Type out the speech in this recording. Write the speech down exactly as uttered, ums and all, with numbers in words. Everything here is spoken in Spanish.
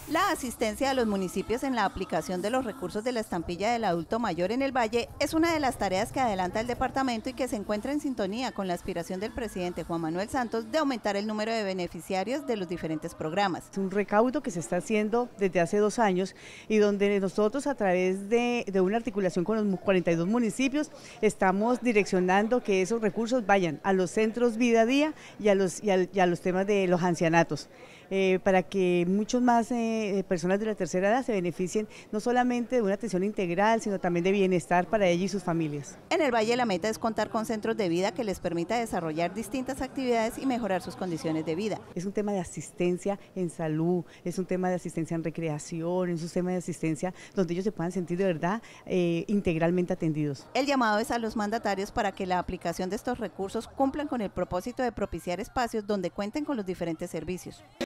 La asistencia a los municipios en la aplicación de los recursos de la estampilla del adulto mayor en el Valle es una de las tareas que adelanta el departamento y que se encuentra en sintonía con la aspiración del presidente Juan Manuel Santos de aumentar el número de beneficiarios de los diferentes programas. Es un recaudo que se está haciendo desde hace dos años y donde nosotros a través de, de una articulación con los cuarenta y dos municipios estamos direccionando que esos recursos vayan a los centros vida a día y a los, y a, y a los temas de los ancianatos, eh, para que muchos más eh, personas de la tercera edad se beneficien no solamente de una atención integral, sino también de bienestar para ellos y sus familias. En el Valle la meta es contar con centros de vida que les permita desarrollar distintas actividades y mejorar sus condiciones de vida. Es un tema de asistencia en salud, es un tema de asistencia en recreación, es un tema de asistencia donde ellos se puedan sentir de verdad eh, integralmente atendidos. El llamado es a los mandatarios para que la aplicación de estos recursos cumplan con el propósito de propiciar espacios donde cuenten con los diferentes servicios.